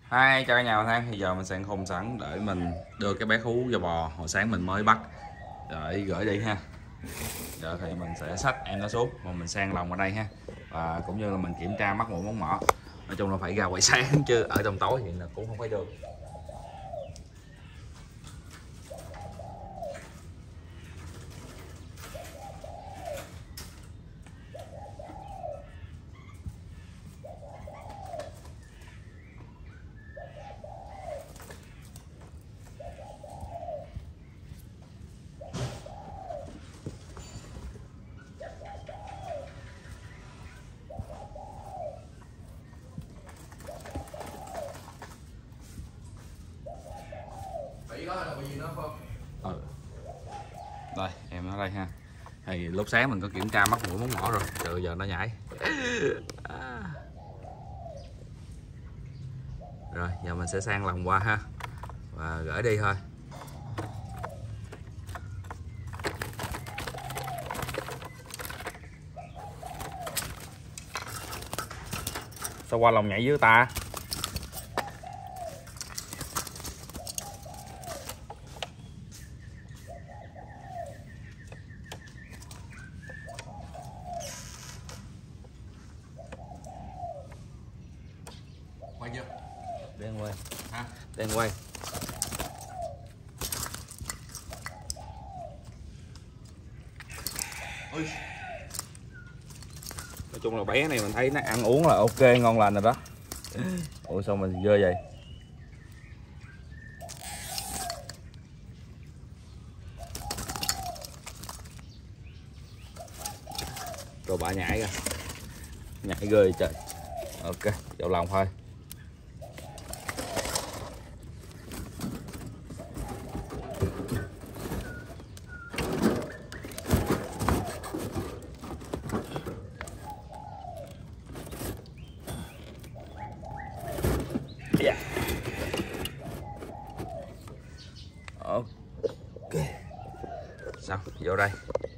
Hi, chào cả nhà bạn. Bây giờ mình sẽ khung sẵn để mình đưa cái bé khú vô bò hồi sáng mình mới bắt để gửi đi ha. Giờ thì mình sẽ xách em nó xuống và mình sang lồng ở đây ha, và cũng như là mình kiểm tra mắt mũi móng mỏ. Nói chung là phải ra ngoài sáng chứ ở trong tối thì là cũng không phải được. Đây em ở đây ha. Thì lúc sáng mình có kiểm tra mắt mũi móng mỏ rồi, từ giờ nó nhảy. Rồi giờ mình sẽ sang lồng qua ha và gửi đi thôi. Sao qua lồng nhảy dưới ta? Quay chưa? Đang quay. Hả? Đang quay. Ui. Nói chung là bé này mình thấy nó ăn uống là ok, ngon lành rồi đó. Ủa sao mình ghê vậy? Rồi bà nhảy kìa. Nhảy ghê vậy trời. Ok, vào lòng thôi. Yeah. Ok. Xong, vô đây.